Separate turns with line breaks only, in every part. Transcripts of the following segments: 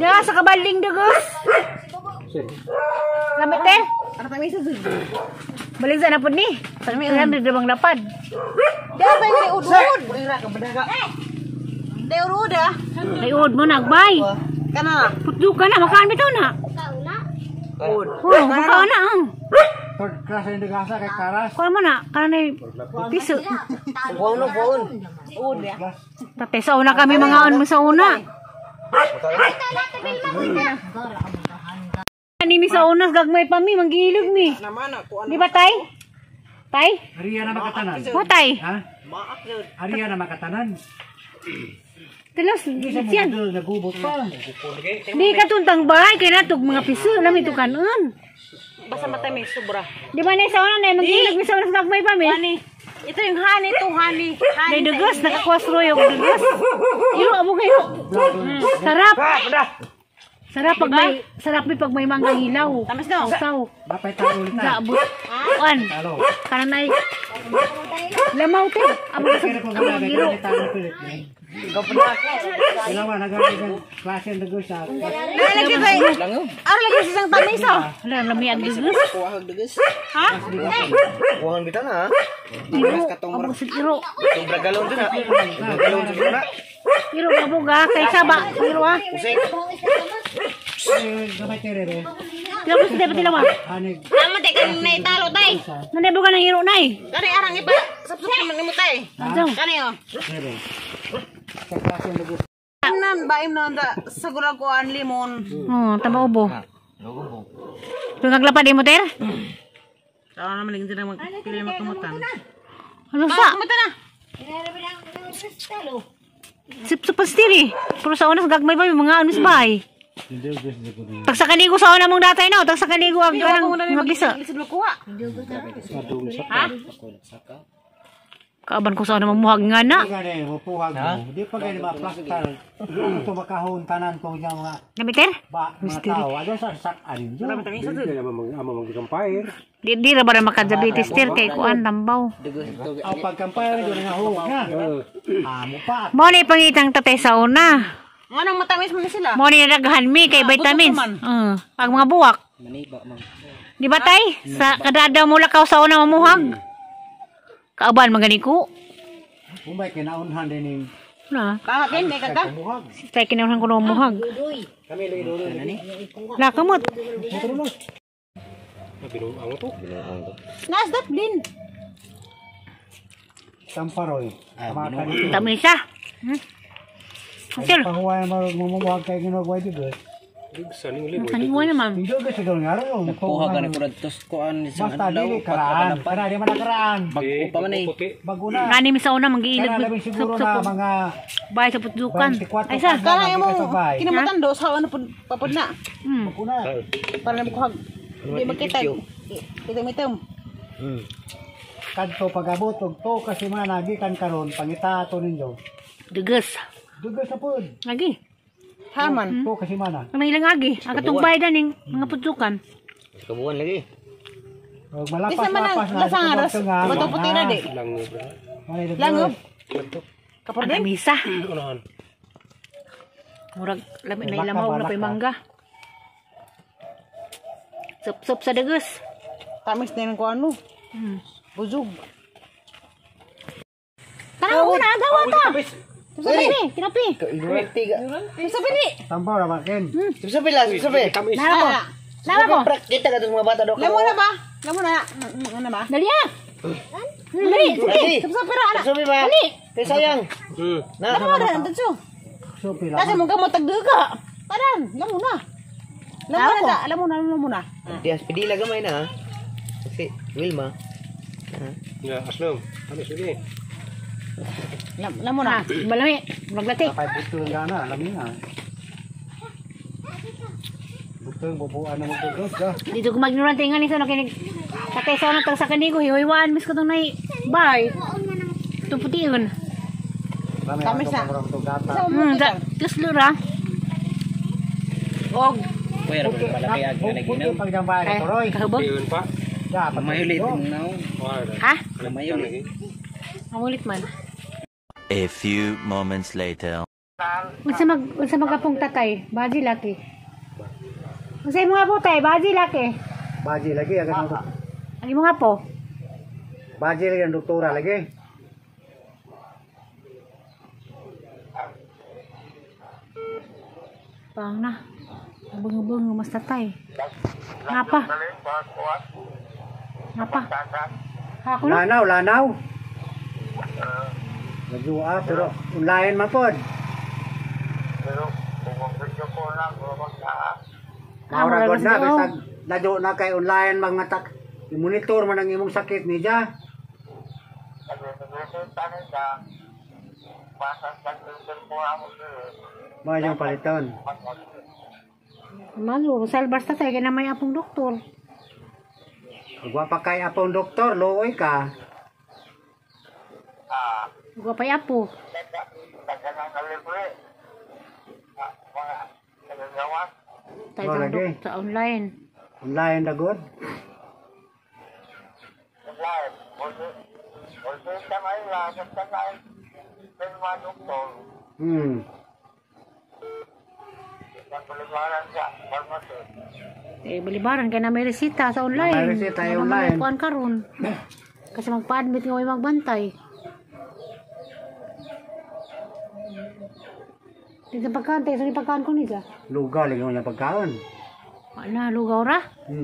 Ya, sa kabaling dugos. Lamit eh.
Ano tayo isa dun?
Balik sana pud ni. Kami ang bang lapad.
Di ba yung udud? Ira ka badaga. Di udud ah.
Ay ud mo nagbay.
Kana.
Putyo ka na makaan bitaw na.
Ud.
Oh, makaan na.
Third class yung nagasa kay Karas.
Kuha mo na, kanay piso.
Buon. Ud ya.
Tate sa una kami mga mo sa una. Ani mi sa una gagmay pa mi manggilog mi.
Naman ako
Di ba tay? Tay?
Ariya na makatanan.
Mo tay?
Ha? Ariya na makatanan.
Telos siyan.
Nagubot pa.
Di ka tuntang bahay kay natug mga piso lami to kanon.
basta matay may sobra.
Di ba na sa una na manggilog mi sa una gagmay pa mi?
Hani. Ito yung honey to honey.
Day dugos nakakwasro yung dugos. Iro amo kayo. Sarap. Sarap pag may mangga hilaw.
Tamis no?
Usaw.
Bapay tayo ulit na.
Gaabot. Kuan.
Talo.
Kananay. Lamaw te. Amo sa
Kaya kung mga
giro.
talo pilit. Ilawa, nagawin ng klase ng dugos sa...
Lagi kay. Ano lagi sa isang tamis oh?
Wala lami ang dugos.
Kuwahag dugus.
Ha?
Kuhan kita na.
Iro. Amo sa iro.
Sobra galon din ha. Galon din na.
Iro mabuga kay saba. Iro ah.
Usik.
Gamay tere.
Kaya mo sa dapat ilawa.
Anig.
Tama tay kan nay talo tay.
Nanebo ka ng iro nay.
Kani arang iba. Sapsap naman nimo tay. Kani oh.
Tere. Sa klase ng dugos.
Nan baim na da sagura ko an limon.
Oh, tama ubo. Kung naglapad mo ter?
Tawa naman lang sila magpili makamutan.
Ano sa?
Kamutan na.
Sip pastiri. Pero sa una gagmay pa yung mga anos bay. Tag sa kanigo sa una mong datay no, tag sa kanigo ag kanang mga bisa.
Ha?
Kaaban ko sa una mamuhag nga na.
Di gani, mapuhag mo. Di pa gani maplastar. Ito makahon tanan ko yung mga
Namiter?
mga tao. Ano sa sakin dyan?
Di ra ba makadyabetes ter kay kuan lambaw.
Ang pagkampay doon nga hug na. Amo pa.
Mo ni pangitang tatay sa una.
Anong matamis mo na sila?
Mo ni daghan mi kay vitamins. Pag mga buwak. Di ba tay? Sa kadadaw mo lakaw sa una mamuhag. Kaaban magani ko.
Kumbay kinaunhan din yung
Na,
Tama din, may kaga.
buhag.
tay kinahanglan ko na mamuhag.
Kami lagi doon.
La kamot.
Nasdap din.
Samparoy. Kamakan dito.
Tama siya. Sir,
Pahuwayan mo mumuhag kayo ginagawa dito.
kanimo naman.
Hindi ko sa gawin nga rin.
Kuha ka na kuradtos kuan isang
Basta
adlaw.
dili karaan. Kana di man nakaraan.
Bago pa man eh.
Baguna.
Ngani mi sa una mangiilag
Kana labing siguro na mga
bay sa putdukan.
24
Ay sa.
Kaya mo,
Kasabay.
kinamutan do sa ano papud na.
Baguna.
Para na bukhag. Hindi makita. Kita mitom.
Kadto pagabot og to kasi mga nagikan karon pangita to ninyo.
Dugas.
Dugo sa pud.
Lagi.
Haman.
To kasi mana.
Ang ilang agi. Ang katong baydan ning mga putdukan.
Kabuan lagi.
Og
Isa man
malapas-lapas
ang
na.
lasangaras. Bato puti na di. Langob. Kapag
Ang misa. Murag lami na ilamaw na pay mangga. Sup sa dugas.
Tamis na yung kuano. Buzog.
Tanaw na daw ta. Sabi ni, kinapi.
Iluwerte ga.
Sabi ni.
Tambaw ra bakin.
Sabi lang, sabi.
Nara ko. Nara ko.
Kita ka mga bata do.
Lamo na ba? Lamo na. Ano ba?
Dali ah. Dali, sige.
Sabi ra ana.
Sabi ba?
Dali.
Kay sayang. Na.
Lamo na dito.
So pila.
Kasi mo gamot tagduga. Paran, lamo na. Lamo na.
Dias pidila gamay na. Kasi Wilma.
Ya, aslam. Ano sige?
Lamo na.
Malami. Maglati.
Kapay buto nga na, alam niya. Buto yung bubuan na magpugod ka.
Dito ko magnuran tingan ni sa nakinig. Katay sa una tag sa kanigo hiwaywaan mis ko tong nay bar. Tuputiun.
Kami
sa-
gata.
Tus lura. Og
Kuya ra malaki ag nga
Buti pagdambay ko Roy.
kahubog.
Iyon pa.
Ya,
Mayulit now.
Ha?
Mayulit.
Amulit man.
A few moments later.
Unsa magapong tatay? Baji laki. Unsa imo nga po tay? Baji laki.
Baji lagi agak untuk
Ang imo nga po?
baji lagi ang doktora lagi.
Pang na. Bung mas tatay. Ngapa? Ngapa? Ako na.
Lanaw. Nagduwa pero lain man pod. Maura god na bisag lado na kay online mga tak i-monitor man ang imong sakit niya. Ba yung paliton.
Malu, salbas tatay kaya na may apong doktor.
Wa pa kay apong doktor, looy ka.
Gwa pa apo. Tayo
Oh,
sa
lagi.
sa online.
Online na god.
Balibaran kaya na may resita sa online.
May resita
Wala
online.
man kuan karon. Kasi magpa-admit nga may magbantay. Dito pagkantay, sa pagkaan ko nila.
Lugaw lagi mo yung pagkaon.
Wala, lugaw ra.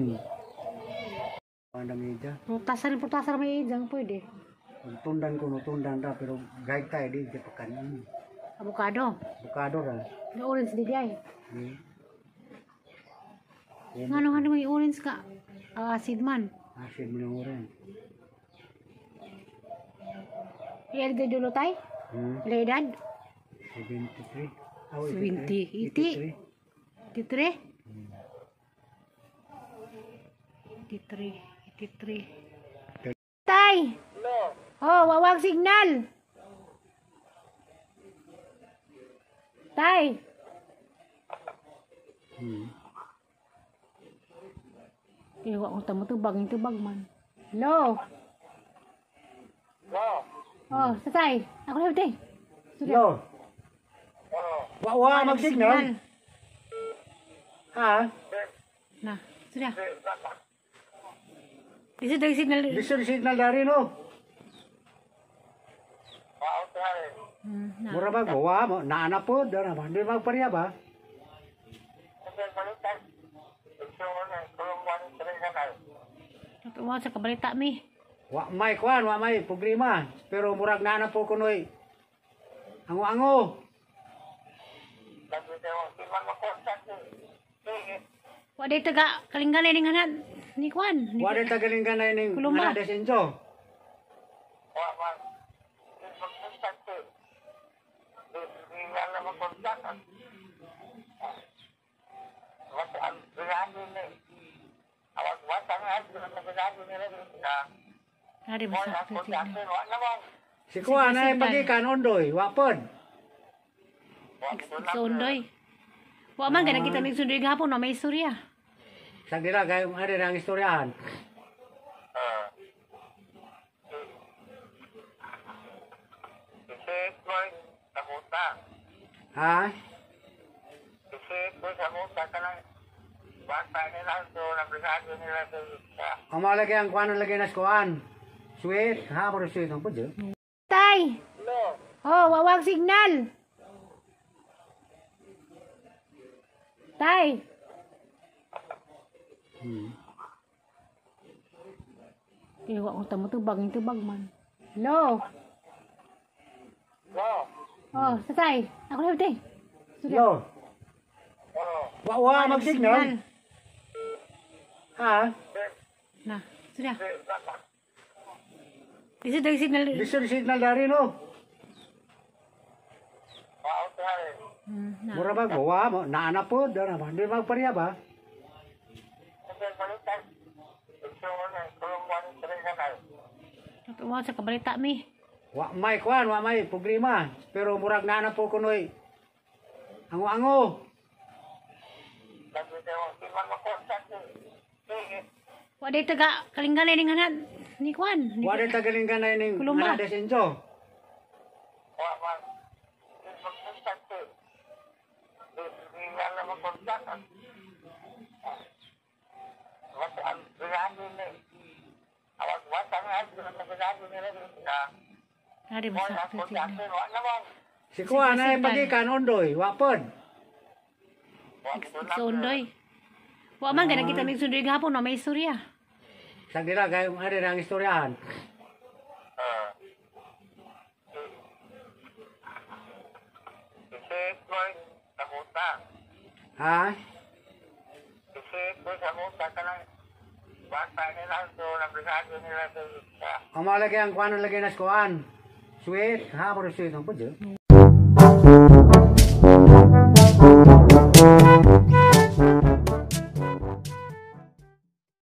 Panda media.
Putasan may idang pwede.
Tundan ko no tundan ra pero guide tayo di pagkaon.
Avocado.
Bukado ra.
May orange di ay. Nga may orange ka. Acid man.
Asin mo ng oran.
Iya di dulu tay. Pila edad?
73.
70. Iti. 83. 83. Tay! Oh, wawag signal! Tay! Iwa ko tamo tubag man. Hello? Oh, tatay. Ako na tay.
Yo. Wa mag-signal. Ha?
Na, sudah. Dito daw signal.
Listen signal dari no.
Na.
Mura ba wa mo naana po dara ba. Di magpariya ba?
Tuwa sa kabalita mi.
Wa may problema. Pero murag naana po kunoy. Ango.
Wa day taga kalinggan ning hanan ni Kwan.
Wa day tagaling ganay ning
Kuluma.
ana desenjo.
Ari basa.
Si Kuan ay pagikan ondoy, wa pod.
Sundoy. Wa man gana kita mig sundoy gahapon no may istorya.
Sa dira kay ari ang istoryahan. Ha? Ang malagi ang kuan lagi nas kuan. Sweet, ha mo sweet ang pud.
Tay. Oh, wawag signal. Tay. Iwa ko tamo tubag man. Hello. Oh, tatay. Ako na tay.
Yo. Wa mag-signal. Ha?
Na, sudah. Dito daw signal.
Listen signal dari no.
Na.
Mura ba wa mo naana po dara ba. Di magpariya ba?
Tuwa sa kabalita mi.
Wa may problema. Pero murag naana po kunoy. Ango.
Wa day taga kalinggan ning hanan ni Kwan.
Wa day tagaling ganay ning
Kuluma.
ana desenjo.
Hari masakit sila.
Si Kuan ay pagikan ondoy, wapod.
Sundoy. Wa man gana kita mig sundoy gahapon no may istorya.
Sa dira kay ari ang istoryahan. Ha? Ang malaki ang kuan lagi na kuan. Sweet, ha mo sweet ang pudyo.